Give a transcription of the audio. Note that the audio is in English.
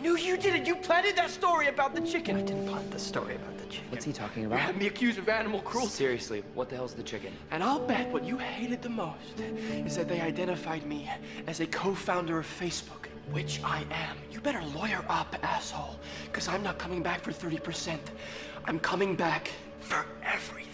knew you did it. You planted that story about the chicken. I didn't plant the story about the chicken. What's he talking You about? had me accused of animal cruelty. Seriously, what the hell's the chicken? And I'll bet what you hated the most is that they identified me as a co-founder of Facebook, which I am. You better lawyer up, asshole, because I'm not coming back for 30%. I'm coming back for everything.